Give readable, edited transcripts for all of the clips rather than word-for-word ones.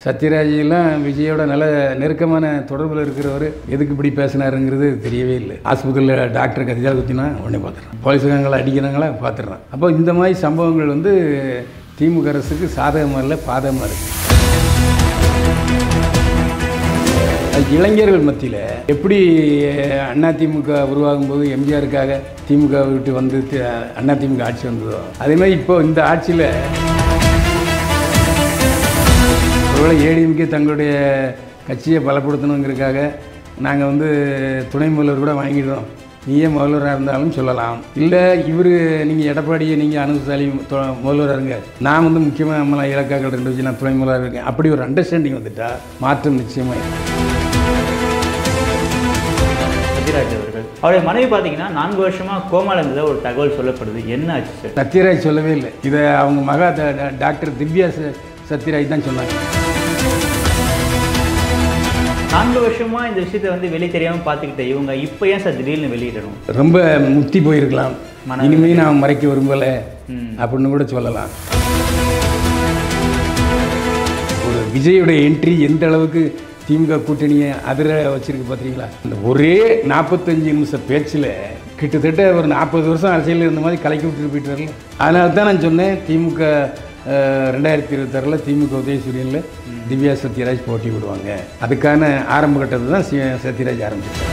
சத்யராஜெல்லாம் விஜயோட நல்ல நெருக்கமான தொடர்பில் இருக்கிறவர் எதுக்கு இப்படி பேசினாருங்கிறது தெரியவே இல்லை. ஆஸ்பத்திரியில் டாக்டர் கத்தியால் குத்தினா உடனே பார்த்துடுறான், போலீஸ்காரங்களை அடிக்கிறாங்களா பார்த்துடுறான். அப்போ இந்த மாதிரி சம்பவங்கள் வந்து திமுக அரசுக்கு சாதகமாக இல்லை, பாதகமாக இருக்குது. இளைஞர்கள் மத்தியில் எப்படி அதிமுக உருவாகும் போது எம்ஜிஆருக்காக திமுக விட்டு வந்து அதிமுக ஆட்சி வந்ததோ அதே மாதிரி இப்போ இந்த ஆட்சியில் ஒருவேளை ஏடிஎம்கே தங்களுடைய கட்சியை பலப்படுத்தணுங்கிறதுக்காக நாங்கள் வந்து துணை முதல்வர் கூட வாங்கிடுறோம், நீயே முதல்வராக இருந்தாலும் சொல்லலாம். இல்லை இவர் நீங்கள் எடப்பாடியை நீங்கள் அனுசாலி முதல்வராக இருங்க, நான் வந்து முக்கியமாக நம்மளாம் இலக்காக்கள் 2 வச்சு நான் துணை முதல்வராக இருக்கேன், அப்படி ஒரு அண்டர்ஸ்டாண்டிங் வந்துட்டா மாற்றம் நிச்சயமாக. சத்யராஜ் அவர்கள் அவருடைய மனைவி பார்த்தீங்கன்னா 4 வருஷமாக கோமால இருந்ததை ஒரு தகவல் சொல்லப்படுது, என்ன ஆச்சு சார்? சத்யராஜ் சொல்லவே இல்லை, இதை அவங்க மகா டாக்டர் திவ்யா சத்யராஜ் தான் சொன்னாங்க. 4 வருஷமா இந்த விஷயத்தை வந்து வெளியே தெரியாமல் பார்த்துக்கிட்ட இவங்க இப்போ ஏன் சார் திடீர்னு வெளியிடணும்? ரொம்ப முத்தி போயிருக்கலாம், இனிமேல் நான் மறைக்க விரும்பலை அப்படின்னு கூட சொல்லலாம். ஒரு விஜயோடைய என்ட்ரி எந்த அளவுக்கு திமுக கூட்டணியை அதிர வச்சிருக்கு பார்த்தீங்களா? இந்த ஒரே 45 நிமிஷம் பேச்சில் கிட்டத்தட்ட ஒரு 40 வருஷம் அரசியலில் இருந்த மாதிரி கலக்கி விட்டுட்டு போயிட்டு வரல. அதனால தான் நான் சொன்னேன், திமுக 2026 திமுக உதயசூரியனில் திவ்யா சத்யராஜ் போட்டி விடுவாங்க. அதுக்கான ஆரம்ப கட்டத்தை தான் சத்யராஜ் ஆரம்பிச்சிருக்காங்க.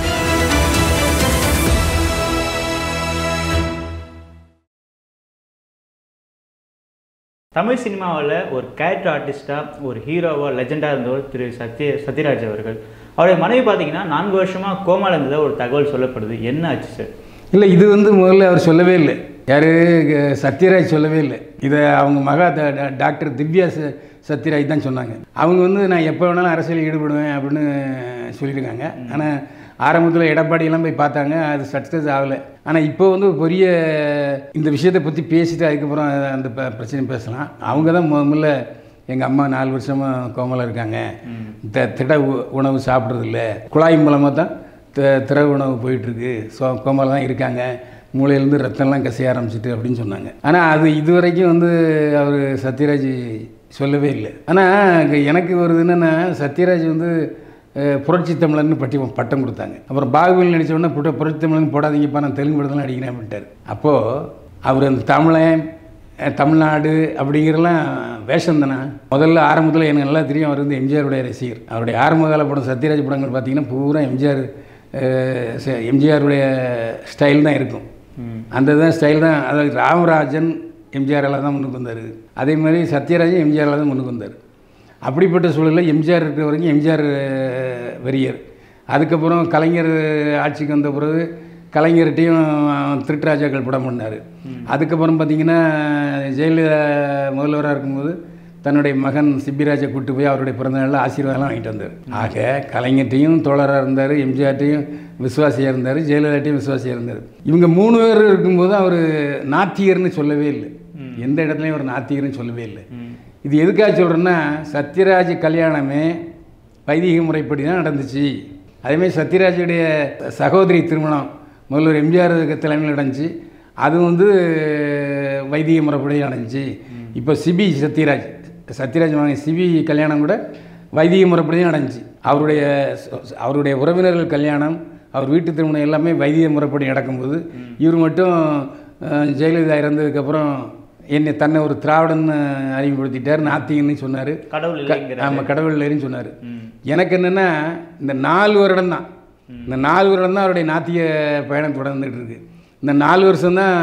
தமிழ் சினிமாவில் ஒரு கேரக்டர் ஆர்டிஸ்டாக, ஒரு ஹீரோவாக, லெஜெண்டாக இருந்தவர் திரு சத்யராஜ் அவர்கள். அவருடைய மனைவி பார்த்தீங்கன்னா 4 வருஷமாக கோமால இருந்ததை ஒரு தகவல் சொல்லப்படுது, என்ன ஆச்சு சார்? இல்லை, இது வந்து முதல்ல அவர் சொல்லவே இல்லை, யார் சத்யராஜ் சொல்லவே இல்லை, இதை அவங்க மகா டாக்டர் திவ்யா சத்யராஜ் தான் சொன்னாங்க. அவங்க வந்து நான் எப்போ வேணாலும் அரசியலில் ஈடுபடுவேன் அப்படின்னு சொல்லியிருக்காங்க. ஆனால் ஆரம்பத்தில் எடப்பாடியெல்லாம் போய் பார்த்தாங்க, அது சக்ஸஸ் ஆகலை. ஆனால் இப்போ வந்து பெரிய இந்த விஷயத்தை பற்றி பேசிட்டு அதுக்கப்புறம் அந்த பிரச்சனை பேசலாம். அவங்க தான் முதல்ல எங்கள் அம்மா 4 வருஷமாக கோமலாக இருக்காங்க, திட உணவு சாப்பிட்றதில்ல, குழாய் மூலமாக தான் திட உணவு போயிட்டுருக்கு, கோமலாக தான் இருக்காங்க, மூளையிலேருந்து ரத்தம்லாம் கசிய ஆரம்பிச்சிட்டு அப்படின்னு சொன்னாங்க. ஆனால் அது இதுவரைக்கும் வந்து அவர் சத்யராஜ் சொல்லவே இல்லை. ஆனால் எனக்கு வருது என்னென்னா, சத்யராஜ் வந்து புரட்சி தமிழன்னு பட்டம் கொடுத்தாங்க. அப்புறம் பாகுபலி நினச்ச உடனே புரட்சி தமிழன் போடாதீங்கப்பா, நான் தெலுங்கு படத்தெல்லாம் அடிக்கிறேன் அப்படின்ட்டார். அப்போது அவர் அந்த தமிழன் தமிழ்நாடு அப்படிங்கிறலாம் வேஷம் தானே. முதல்ல ஆரம்பத்தில் எனக்கு நல்லா தெரியும், அவர் வந்து எம்ஜிஆருடைய ரசிகர். அவருடைய ஆரம்ப கால படம் சத்யராஜ் படங்கள் பார்த்திங்கன்னா பூரா எம்ஜிஆருடைய ஸ்டைல் தான் இருக்கும். அந்த தான் ஸ்டைல் தான், அதாவது ராமராஜன் எம்ஜிஆரால் தான் முன்னுக்கு வந்தார், அதே மாதிரி சத்யராஜன் எம்ஜிஆரால் தான் முன்னுக்கு வந்தார். அப்படிப்பட்ட சூழலில் எம்ஜிஆர் இருக்கிற வரைக்கும் எம்ஜிஆர் வெறியர். அதுக்கப்புறம் கலைஞர் ஆட்சிக்கு வந்த பிறகு கலைஞர்கிட்டையும் திருட்டுராஜாக்கள் படம் பண்ணார். அதுக்கப்புறம் பார்த்திங்கன்னா ஜெயலலிதா முதல்வராக இருக்கும்போது தன்னுடைய மகன் சிப்பிராஜை கூப்பிட்டு போய் அவருடைய பிறந்தநாளில் ஆசீர்வாதம்லாம் வாங்கிட்டு வந்தார். ஆக கலைஞர்கிட்டையும் தோழராக இருந்தார், எம்ஜிஆர்ட்டையும் விசுவாசியாக இருந்தார், ஜெயலலிதாட்டையும் விசுவாசியாக இருந்தார். இவங்க 3 பேர் இருக்கும்போது அவர் நாத்திகர்னு சொல்லவே இல்லை, எந்த இடத்துலையும் அவர் நாத்திகர்னு சொல்லவே இல்லை. இது எதுக்காக சொல்கிறேன்னா, சத்யராஜ் கல்யாணமே வைதிக முறைப்படி தான் நடந்துச்சு. அதேமாதிரி சத்யராஜுடைய சகோதரி திருமணம் முதல்வர் எம்ஜிஆர் தலைமையில் நடந்துச்சு, அது வந்து வைதிக முறைப்படி நடந்துச்சு. இப்போ சத்யராஜ் மகன் சிபி கல்யாணம் கூட வைதிக முறைப்படி தான் நடந்துச்சு. அவருடைய உறவினர்கள் கல்யாணம், அவர் வீட்டு திருமணம் எல்லாமே வைதிக முறைப்படி நடக்கும்போது இவர் மட்டும் ஜெயலலிதா இறந்ததுக்கப்புறம் தன்னை ஒரு திராவிடன்னு அறிமுகப்படுத்திட்டார், நாத்திகன்னு சொன்னார், ஆமாம் கடவுள் இல்லைன்னு சொன்னார். எனக்கு என்னென்னா இந்த 4 வருடம் தான், இந்த 4 வருடம் தான் அவருடைய நாத்திக பயணம் தொடர்ந்துகிட்டு இருக்குது. இந்த 4 வருஷம்தான்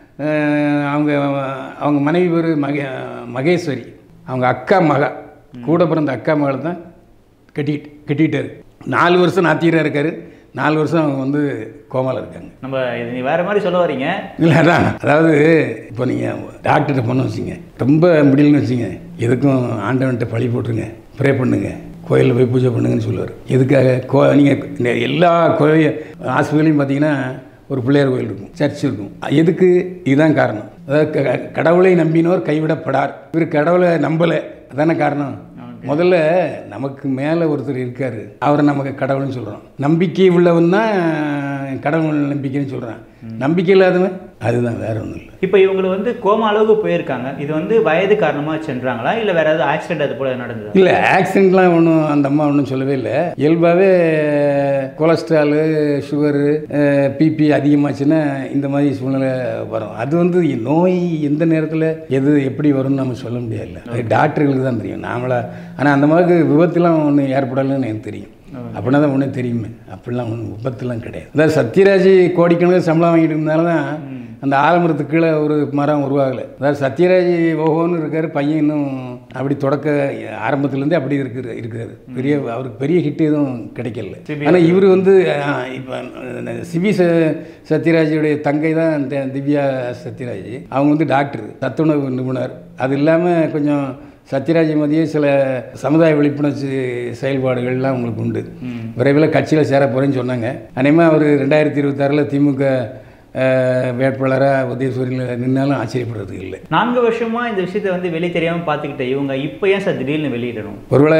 அவங்க மனைவி பேர் மகேஸ்வரி, அவங்க அக்கா கூட பிறந்த அக்கா மகளை தான் கட்டிட்டார். 4 வருஷம் நாத்திகராக இருக்கார், 4 வருஷம் அவங்க வந்து கோமாவில் இருக்காங்க. நம்ம இது வேறு மாதிரி சொல்ல வரீங்க. இல்லை அதான், அதாவது இப்போ நீங்கள் டாக்டர்கிட்ட பண்ண வச்சிங்க, ரொம்ப முடியலன்னு வச்சிங்க, எதுக்கும் ஆண்டவன்கிட்ட பழி போட்டுருங்க, ப்ரே பண்ணுங்க, கோயிலில் போய் பூஜை பண்ணுங்கன்னு சொல்லுவார். எதுக்காக நீங்கள் எல்லா கோயில் ஹாஸ்பிட்டலையும் பார்த்தீங்கன்னா ஒரு பிள்ளையார் கோயில் இருக்கும், சர்ச் இருக்கும். எதுக்கு? இதுதான் காரணம். அதாவது கடவுளை நம்பினோர் கைவிடப்படார். இவர் கடவுளை நம்பலை, அதான காரணம். முதல்ல நமக்கு மேலே ஒருத்தர் இருக்கார், அவரை நமக்கு கடவுள்னு சொல்கிறோம். நம்பிக்கை உள்ளவன் தான் கடவுள் நம்பிக்கைன்னு சொல்கிறான். நம்பிக்கை இல்லாதவன் அதுதான், வேற ஒன்றும் இல்லை. இப்போ இவங்களை வந்து கோமா அளவுக்கு போயிருக்காங்க. இது வந்து வயது காரணமாக சென்றாங்களா இல்லை வேற ஏதாவது ஆக்சிடென்ட் அது போல நடந்தது? இல்லை, ஆக்சிடென்ட்லாம் ஒன்றும் அந்த அம்மா ஒன்றும் சொல்லவே இல்லை. இயல்பாகவே கொலஸ்ட்ராலு, சுகரு, பிபி அதிகமாச்சுன்னா இந்த மாதிரி சூழ்நிலை வரும். அது வந்து நோய் எந்த நேரத்தில் எது எப்படி வரும்னு நம்ம சொல்ல முடியாது. அது டாக்டர்களுக்கு தான் தெரியும், நாமளா. ஆனால் அந்த மாதிரி விபத்துலாம் ஒன்றும் ஏற்படலைன்னு எனக்கு தெரியும். அப்படின்னா தான் ஒன்றும் தெரியுமே. அப்படிலாம் ஒன்றும் விபத்துலாம் கிடையாது. அதாவது சத்யராஜ் கோடிக்கணக்கில் சம்பளம் வாங்கிட்டு இருந்தாலும் தான் அந்த ஆலமரத்துக்கு கீழே ஒரு மரம் உருவாகலை. அதாவது சத்யராஜ் ஓஹோன்னு இருக்கார், பையன் இன்னும் அப்படி தொடக்க ஆரம்பத்துலேருந்தே அப்படி இருக்கிறாரு. அவருக்கு பெரிய ஹிட் எதுவும் கிடைக்கல. ஆனால் இவர் வந்து இப்போ சிபி சத்யராஜுடைய தங்கை தான் திவ்யா சத்யராஜ். அவங்க வந்து டாக்டர், சத்துணவு நிபுணர். அது இல்லாமல் கொஞ்சம் சத்யராஜ் மதியே சில சமுதாய விழிப்புணர்ச்சி செயல்பாடுகள்லாம் உங்களுக்கு உண்டு. விரைவில் கட்சியில் சேர போகிறேன்னு சொன்னாங்க. அநேகமாக அவர் 2026 திமுக வேட்பாளராக உதயசூரியனில் நின்னாலும் ஆச்சரியப்படுறது இல்லை. 4 வருஷமாக இந்த விஷயத்தை வந்து வெளியே தெரியாமல் பார்த்துக்கிட்டேன். இவங்க இப்போ ஏன் சார் திடீர்னு வெளியிடணும்? ஒருவேளை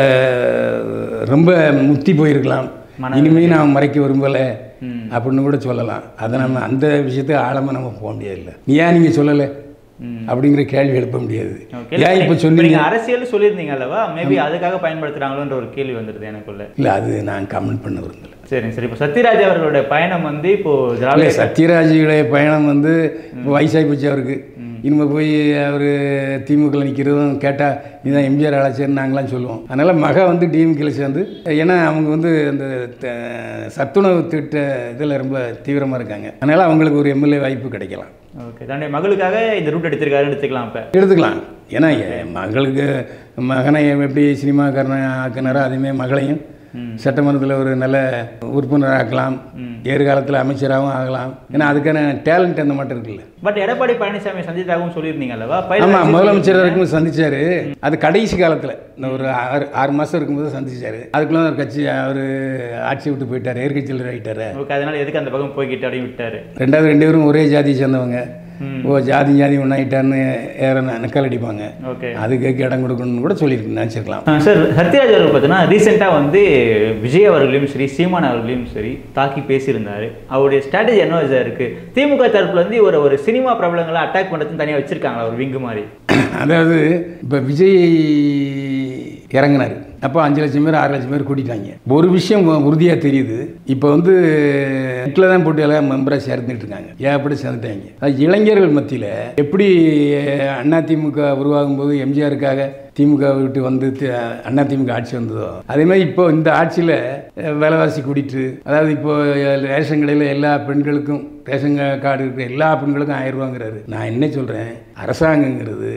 ரொம்ப முத்தி போயிருக்கலாம், இனிமேல் நான் மறைக்க விரும்பலை அப்படின்னு கூட சொல்லலாம். அதை நம்ம அந்த விஷயத்தை ஆழமாக நம்ம போக முடியாது. நீ ஏன் நீங்கள் சொல்லலை அப்படிங்கிற கேள்வி எழுப்ப முடியாது. ஏன் இப்போ சொன்னீங்க? அரசியல் சொல்லியிருந்தீங்க அல்லவா, மேபி அதுக்காக பயன்படுத்துகிறாங்களோன்ற ஒரு கேள்வி வந்துடுது எனக்குள்ள. இல்லை, அது நான் கமெண்ட் பண்ண விரும்பலை. சரி சரி. இப்போ சத்யராஜ் அவர்களுடைய பயணம் வந்து இப்போது திராவிட சத்யராஜுடைய பயணம் வந்து இப்போ வயசாகி போச்சு அவருக்கு. இனிமேல் போய் அவர் திமுகவில் நிற்கிறதும் கேட்டால் இதுதான் எம்ஜிஆர் அழைச்சேன்னு நாங்களாம் சொல்லுவோம். அதனால் மக வந்து டிஎம்கேல சேர்ந்து, ஏன்னா அவங்க வந்து அந்த சத்துணவு திட்ட இதில் ரொம்ப தீவிரமாக இருக்காங்க. அதனால் அவங்களுக்கு ஒரு எம்எல்ஏ வாய்ப்பு கிடைக்கலாம். ஓகே, தன்னுடைய மகளுக்காக இந்த ரூட் எடுத்துருக்காரு, எடுத்துக்கலாம். இப்போ எடுத்துக்கலாம். ஏன்னா மகளுக்கு மகனை எப்படி சினிமாக்காரனை ஆக்கினாரோ அதேமாதிரி மகளையும் சட்டமன்றத்தில் ஒரு நல்ல உறுப்பினர் ஆக்கலாம், எதிர்காலத்தில் அமைச்சராகவும் ஆகலாம். ஏன்னா அதுக்கான டேலண்ட் அந்த மட்டும் இருக்குல்ல. பட் எடப்பாடி பழனிசாமி சந்தித்தாகவும் சொல்லியிருந்தீங்க அல்லவா? ஆமாம், முதலமைச்சராக இருக்கும்போது சந்திச்சாரு. அது கடைசி காலத்தில் இந்த ஒரு 6 மாதம் இருக்கும்போது சந்திச்சாரு. அதுக்குள்ள ஒரு கட்சி அவர் ஆட்சி விட்டு போயிட்டார், எதிர்கட்சியில் ஆகிட்டார். ஓகே, அதனால் எதுக்கு அந்த பக்கம் போய்கிட்டு அப்படின்னு விட்டார். ரெண்டாவது 2 பேரும் ஒரே ஜாதியை சேர்ந்தவங்க. ஜாதி ஒன்றாயிட்டான்னு நக்கல் அடிப்பாங்க. ஓகே, அது கேட்க இடம் கொடுக்கணும்னு கூட சொல்லியிருக்கு, நினச்சிருக்கலாம். சார், சத்யராஜ் அவர்கள் பார்த்தீங்கன்னா ரீசெண்டாக வந்து விஜய் அவர்களையும் சரி சீமான் அவர்களையும் சரி தாக்கி பேசியிருந்தார். அவருடைய ஸ்ட்ராட்டஜி என்ன சார் இருக்குது? திமுக தரப்புல வந்து ஒரு சினிமா பிரபலங்களை அட்டாக் பண்ணுறதுன்னு தனியாக வச்சுருக்காங்களா, ஒரு விங்கு மாதிரி? அதாவது இப்போ விஜய் இறங்கினார், அப்போ 5 லட்சம் பேர் 6 லட்சம் பேர் கூட்டிட்டாங்க. ஒரு விஷயம் உறுதியாக தெரியுது, இப்போ வந்து வீட்டில் தான் போட்டு எல்லாம் மெம்பராக சேர்ந்துட்டு இருக்காங்க. ஏற்படி சேர்ந்துட்டாங்க. அது இளைஞர்கள் மத்தியில் எப்படி அதிமுக உருவாகும் போது எம்ஜிஆருக்காக திமுக விட்டு வந்து அதிமுக ஆட்சி வந்ததோ அதே மாதிரி இப்போ இந்த ஆட்சியில் விலைவாசி கூட்டிட்டு, அதாவது இப்போ ரேஷன் கடையில் எல்லா பெண்களுக்கும் ரேஷன் கார்டு இருக்கிற எல்லா பெண்களுக்கும் 1000 ரூபாங்கிறாரு. நான் என்ன சொல்கிறேன், அரசாங்கங்கிறது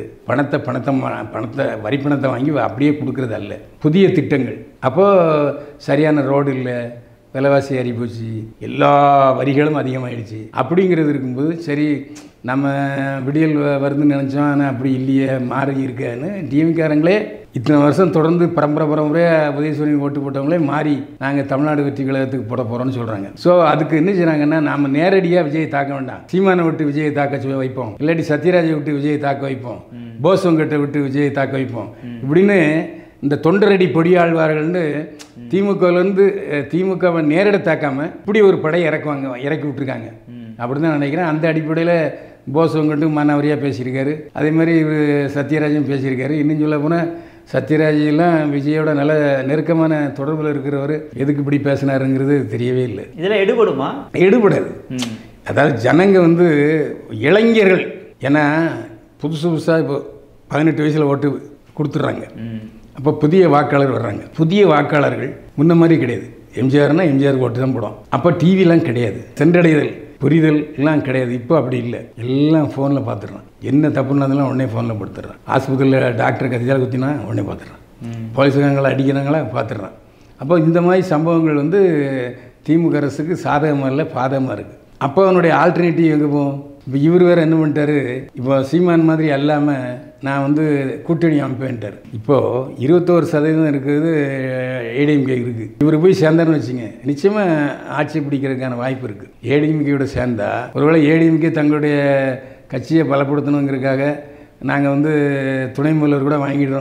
பணத்தை வரி பணத்தை வாங்கி அப்படியே கொடுக்கறது அல்ல, புதிய திட்டங்கள். அப்போது சரியான ரோடு இல்லை, விலைவாசி ஏறி போச்சு, எல்லா வரிகளும் அதிகமாகிடுச்சு. அப்படிங்கிறது இருக்கும்போது சரி நம்ம விடியல் வருதுன்னு நினச்சோம், ஆனால் அப்படி இல்லையே, மாறி இருக்கான்னு டிஎம்காரங்களே இத்தனை வருஷம் தொடர்ந்து பரம்பரையாக உதயசூரியன் ஓட்டு போட்டவங்களே மாறி நாங்கள் தமிழ்நாடு வெற்றி கழகத்துக்கு போட போகிறோம்னு சொல்கிறாங்க. ஸோ அதுக்கு என்ன செய்கிறாங்கன்னா, நாம் நேரடியாக விஜயை தாக்க வேண்டாம், சீமானை விட்டு விஜயை தாக்க வைப்போம், இல்லாட்டி சத்யராஜை விட்டு விஜயை தாக்க வைப்போம், போஸ்வங்கிட்ட விட்டு விஜயை தாக்க வைப்போம், இப்படின்னு இந்த தொண்டரடி பொடியாழ்வார்கள்னு திமுகவிலேருந்து திமுகவை நேரடி தாக்காமல் இப்படி ஒரு படையை இறக்கி விட்டுருக்காங்க. அப்படி தான் நினைக்கிறேன். அந்த அடிப்படையில் போஸ்வங்கிட்டு மானாவரியாக பேசியிருக்காரு. அதே மாதிரி சத்யராஜும் பேசியிருக்காரு. இன்னும் சொல்ல போனால் சத்யராஜெல்லாம் விஜயோட நல்ல நெருக்கமான தொடர்பில் இருக்கிறவர் எதுக்கு இப்படி பேசினாருங்கிறது தெரியவே இல்லை. இதெல்லாம் எடுபடுமா? எடுபடாது. அதாவது ஜனங்க வந்து இளைஞர்கள், ஏன்னா புதுசாக இப்போ 18 வயசில் ஓட்டு கொடுத்துட்றாங்க. அப்போ புதிய வாக்காளர் வர்றாங்க. புதிய வாக்காளர்கள் முன்ன மாதிரி கிடையாது. எம்ஜிஆர்னா எம்ஜிஆர் ஓட்டு தான் போடும். அப்போ டிவிலாம் கிடையாது, சென்றடைதல் புரிதல் எல்லாம் கிடையாது. இப்போ அப்படி இல்லை, எல்லாம் ஃபோனில் பார்த்துடுறான். என்ன தப்புனாலும் உடனே ஃபோனில் படுத்துடுறான். ஆஸ்பத்திரியில் டாக்டர் கத்தியால் குத்தினா உடனே பார்த்துடுறான். போலீஸ்காரங்களை அடிக்கிறாங்களா பார்த்துடுறான். அப்போ இந்த மாதிரி சம்பவங்கள் வந்து திமுக அரசுக்கு சாதகமாக இல்லை, பாதகமாக இருக்குது. அப்போ அவனுடைய ஆல்டர்னேட்டிவ் எங்கே போகும்? இப்போ இவர் வேறு என்ன பண்ணிட்டாரு, இப்போ சீமான் மாதிரி அல்லாமல் நான் வந்து கூட்டணி அமைப்பேன்ட்டார். இப்போது 21% இருக்கிறது ஏடிஎம்கே இருக்குது. இவர் போய் சேர்ந்தார்னு வச்சுங்க, நிச்சயமாக ஆட்சி பிடிக்கிறதுக்கான வாய்ப்பு இருக்குது. ஏடிஎம்கேயோட சேர்ந்தா ஒருவேளை ஏடிஎம்கே தங்களுடைய கட்சியை பலப்படுத்தணுங்கிறதுக்காக நாங்கள் வந்து துணை முதல்வர் கூட வாங்கிடுறோம்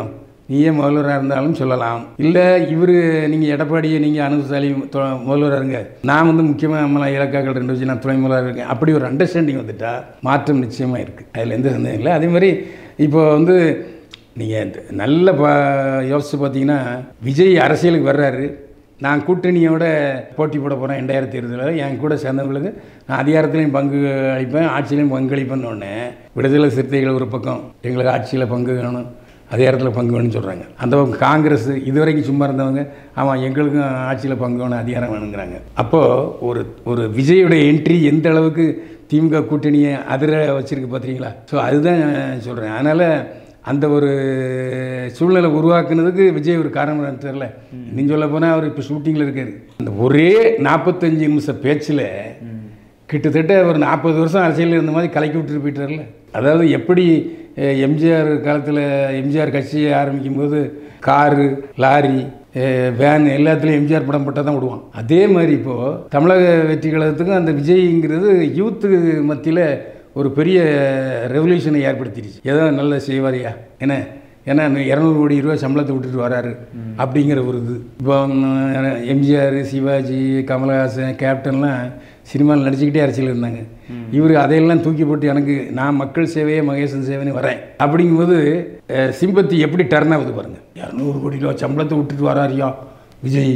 நீயே முதல்வராக இருந்தாலும் சொல்லலாம். இல்லை இவர் நீங்கள் எடப்பாடியை நீங்கள் அனுபவசாலி முதல்வராக இருங்க, நான் வந்து முக்கியமாக நம்மளாம் இலக்காக்கள் 2 வச்சு நான் துணை முதல்வராக இருக்கேன், அப்படி ஒரு அண்டர்ஸ்டாண்டிங் வந்துட்டால் மாற்றம் நிச்சயமாக இருக்குது. அதில் எந்த சந்தேகம் இல்லை. அதே மாதிரி இப்போ வந்து நீங்கள் நல்ல யோசித்து பார்த்தீங்கன்னா விஜய் அரசியலுக்கு வர்றாரு, நான் கூட்டணியோட போட்டி போட போகிறேன் 2020 என் கூட சேர்ந்தவங்களுக்கு நான் அதிகாரத்துலேயும் பங்கு அளிப்பேன், ஆட்சியிலையும் பங்களிப்பேன்னு விடுதலை சிறுத்தைகள் ஒரு பக்கம் எங்களுக்கு ஆட்சியில் பங்கு வேணும், அதிகாரத்தில் பங்கு வேணும்னு சொல்கிறாங்க. அந்த பக்கம் காங்கிரஸ் இதுவரைக்கும் சும்மா இருந்தவங்க ஆமாம் எங்களுக்கும் ஆட்சியில் பங்கு வேணும், அதிகாரம் வேணுங்கிறாங்க. அப்போது ஒரு விஜயோடைய என்ட்ரி எந்த அளவுக்கு திமுக கூட்டணியை அதிர வச்சுருக்கு பார்த்தீங்களா? ஸோ அதுதான் சொல்கிறேன். அதனால் அந்த ஒரு சூழ்நிலை உருவாக்குனதுக்கு விஜய் ஒரு காரணம் தெரியல. இன்னும் சொல்ல போனால் அவர் இப்போ ஷூட்டிங்கில் இருக்கார். அந்த ஒரே 45 நிமிஷம் பேச்சில் கிட்டத்தட்ட ஒரு 40 வருஷம் அரசியலில் இருந்த மாதிரி கலக்கி விட்டுட்டு போயிட்டார்ல. அதாவது எப்படி எம்ஜிஆர் காலத்தில் எம்ஜிஆர் கட்சியை ஆரம்பிக்கும் போது காரு லாரி வேன் எல்லாத்துலேயும் எம்ஜிஆர் படம் போட்டால் தான் விடுவான். அதே மாதிரி இப்போது தமிழக வெற்றி கழகத்துக்கும் அந்த விஜய்ங்கிறது யூத்து மத்தியில் ஒரு பெரிய ரெவல்யூஷனை ஏற்படுத்திடுச்சு. ஏதோ நல்ல செய்வாரியா ஏன்னா 200 கோடி ரூபா சம்பளத்தை விட்டுட்டு வராரு அப்படிங்கிற ஒரு இது. இப்போ எம்ஜிஆர், சிவாஜி, கமலஹாசன், கேப்டன்லாம் சினிமாவில் நடிச்சுக்கிட்டே அரசியல் இருந்தாங்க. இவர் அதையெல்லாம் தூக்கி போட்டு எனக்கு நான் மக்கள் சேவையே மகேசன் சேவைன்னு வரேன் அப்படிங்கும்போது சிம்பத்தி எப்படி டர்ன் ஆகுது பாருங்கள். 200 கோடி ரூபா சம்பளத்தை விட்டுட்டு வராரியா விஜய்.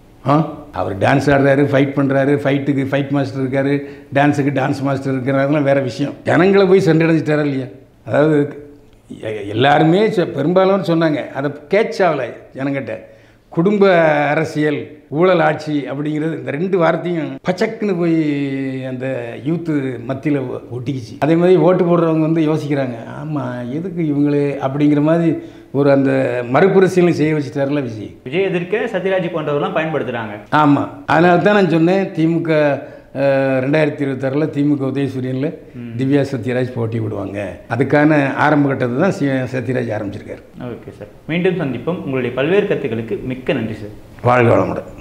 அவர் டான்ஸ் ஆடுறாரு, ஃபைட் பண்ணுறாரு, ஃபைட்டுக்கு ஃபைட் மாஸ்டர் இருக்கார், டான்ஸுக்கு டான்ஸ் மாஸ்டர் இருக்கிறாருலாம் வேறு விஷயம். ஜனங்களை போய் சென்றடைஞ்சிட்டாரா இல்லையா? அதாவது எல்லாருமே பெரும்பாலும் சொன்னாங்க, அதை கேட்ச் ஆகலை ஜனங்கிட்ட. குடும்ப அரசியல், ஊழல் ஆட்சி அப்படிங்கிறது இந்த 2 வார்த்தையும் பச்சக்குன்னு போய் அந்த யூத்து மத்தியில் ஒட்டிக்கிச்சு. அதே மாதிரி ஓட்டு போடுறவங்க வந்து யோசிக்கிறாங்க, ஆமாம் எதுக்கு இவங்களே அப்படிங்கிற மாதிரி ஒரு அந்த மறுபரிசீலனை செய்ய வச்சுட்டார்ல விஜய் எதிர்க்க சத்யராஜ் போன்றவர்கள்லாம் பயன்படுத்துகிறாங்க. ஆமாம், அதனால தான் நான் சொன்னேன் திமுக 2026 திமுக உதயசூரியனில் திவ்யா சத்யராஜ் போட்டி விடுவாங்க. அதுக்கான ஆரம்ப கட்டத்தை தான் சத்யராஜ் ஆரம்பிச்சிருக்காரு. ஓகே சார், மீண்டும் சந்திப்போம். உங்களுடைய பல்வேறு கருத்துக்களுக்கு மிக்க நன்றி சார். வாழ்க வளமுடன்.